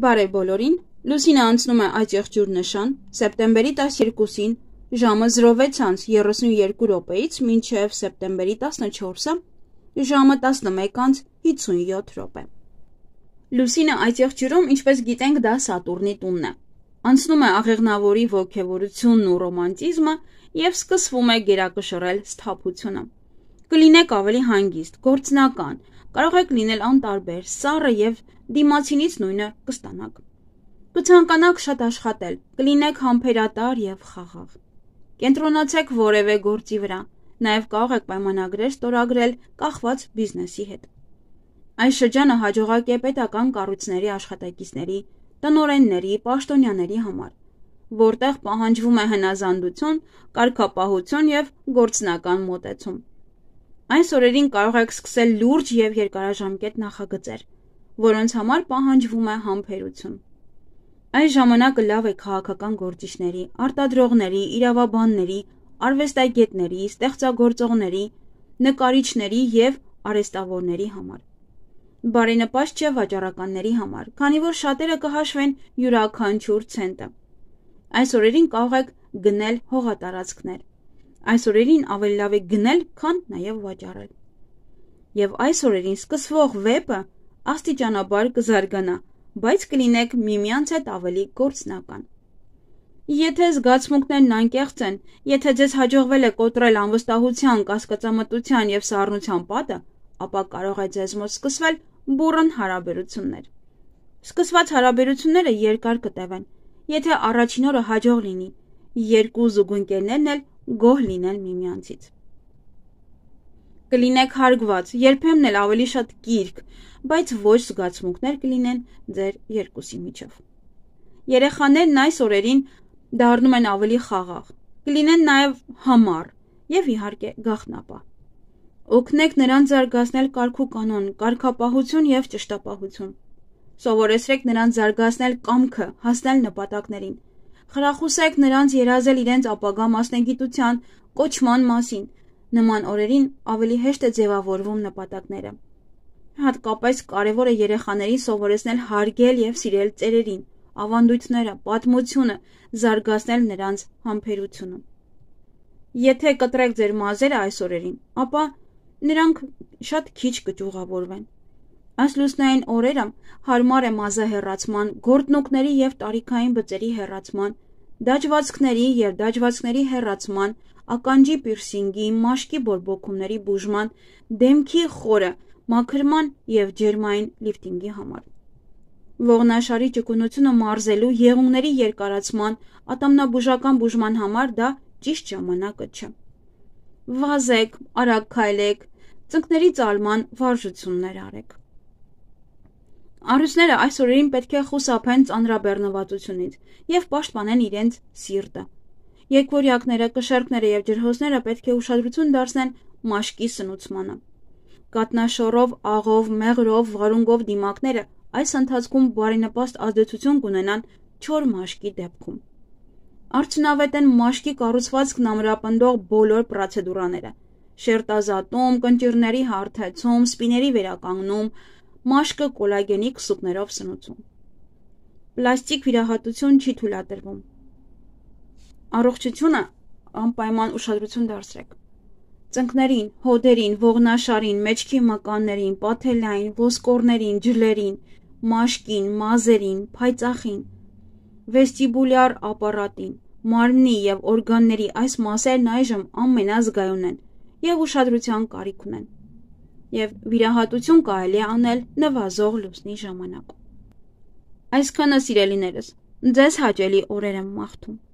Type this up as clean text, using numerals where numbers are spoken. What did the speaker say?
Բարև բոլորին, Լուսինը անցնում է այդ եղջյուր նշան, սեպտեմբերի 12-ին, ժամը 06:32 մինչև սեպտեմբերի 14-ը, ժամը 11:57 րոպե։ Լուսինը այդ եղջյուրում, ինչպես գիտենք, դա Սատուրնի տունն է։ Անցնում է աղեղնավորի ոգևորությունն ու ռոմանտիզմը և սկսվում է գերակշռել սթափությունը։ Կլինեք ավելի հանգիստ, գործնական, կարող եք լինել անտարբեր, սառը և դիմացինից նույնը կստանաք։ Կցանկանաք շատ աշխատել, կլինեք համբերատար և խաղաղ։ Կենտրոնացեք որևէ գործի վրա, նաև կարող եք պայմանագրեր ստորագրել կախված բիզնեսի հետ։ Այս շրջանը հաջողակ է պետական կառույցների աշխատակիցների, տնօրենների, պաշտոնյաների համար, որտեղ պահանջվում է հնազանդություն, կարգապահություն և գործնական մոտեցում։ Այս օրերին կարող եք սկսել լուրջ և երկարաժամկետ նախագծեր, որոնց համար պահանջվում է համբերություն։ Այս ժամանակը լավ է քաղաքական գործիչների, արտադրողների, իրավաբանների, արվեստագետների, ստեղծագործողների, նկարիչների և արհեստավորների համար։ Բարենպաստ չէ վաճառականների համար, քանի որ շատերը կհաշվեն յուրաքանչյուր ցենտը։ Այս օրերին կարող եք գնել հողատարածքներ։ Այս օրերին ավելի լավ է գնել, քան նաև վաճառել։ Եվ այս օրերին սկսվող վեպը աստիճանաբար կզարգանա, բայց կլինեք միմյանց հետ ավելի գործնական։ Եթե զգացմունքներն անկեղծ են, եթե ձեզ հաջողվել է կոտրել անվստահության, կասկածամտության և սառնության պատը, ապա կարող է ձեզ մոտ սկսվել բուռն հարաբերություններ։ Սկսված հարաբերությունները երկար կտևեն, եթե առաջին օրը հաջող լինի, երկու զուգընկերներն էլ գոհ լինեն միմյանցից։ Կլինեք հարգված, երբեմն էլ ավելի շատ կիրք, բայց ոչ զգացմունքներ կլինեն ձեր երկուսի միջև։ Երեխաներն այս օրերին դառնում են ավելի խաղաղ, կլինեն նաև համառ և իհարկե գաղտնապահ։ Օգնեք նրանց զարգացնել կարգուկանոն, կարգապահություն և ճշտապահություն։ Սովորեցրեք նրանց զարգացնել կամքը, հասնել նպատակներին։ Խրախուսեք նրանց երազել իրենց ապագա մասնագիտության, կոչման մասին։ Նման օրերին ավելի հեշտ է ձևավորվում նպատակները։ Հատկապես կարևոր է երեխաներին սովորեցնել հարգել և սիրել ծերերին, ավանդույթները, պատմությունը, զարգացնել նրանց համբերությունը։ Եթե կտրեք ձեր մազերը այս օրերին, ապա նրանք շատ քիչ կճյուղավորվեն։ Այս լուսնային օրերը հարմար է մազահեռացման, գորտնոկների և տարիքային բծերի հեռացման, դաջվածքների և դաջվածքների հեռացման, ականջի պիրսինգի, մաշկի բորբոքումների բուժման, դեմքի խորը մաքրման և ջերմային լիֆտինգի համար։ Ողնաշարի ճկունությունը մարզելու, եղունգների երկարացման, ատամնաբուժական բուժման համար դա ճիշտ ժամանակը չէ։ Վազեք, արագ քայլեք, ծնկների ծալման վարժություններ արեք։ Առյուծները այս օրերին պետք է խուսափեն ծանրաբեռնվածությունից և պաշտպանեն իրենց սիրտը։ Եկվորյակները, կշեռքները և ջրհոսները պետք է ուշադրություն դարձնեն մաշկի սնուցմանը։ Կատնաշոռով, աղով, մեղրով, վարունգով դիմակները այս ընթացքում բարենպաստ ազդեցություն կունենան չոր մաշկի դեպքում։ Արդյունավետ են մաշկի կառուցվածքն ամրապնդող բոլոր պրոցեդուրաները՝ շերտազատում, կնճիռների հարթեցում, սպիների վերականգնում, մաշկը կոլագենի քսուկներով սնուցում։ Պլաստիկ վիրահատություն չի թույլատրվում։ Առողջությունը անպայման ուշադրություն դարձրեք։ Ծնկներին, հոդերին, ողնաշարին, մեջքի մկաններին, պաթելային, ոսկորներին, ջլերին, մաշկին, մազերին, փայծաղին, վեստիբուլյար ապարատին, մարմնի և օրգանների այս մասերն այժմ ամենազգայուն են և ուշադրության կարիք ունեն։ Եվ վիրահատություն կարելի է անել նվազող լուսնի ժամանակ։ Այսքանը, սիրելիներս, ձեզ հաճելի օրեր եմ մաղթում։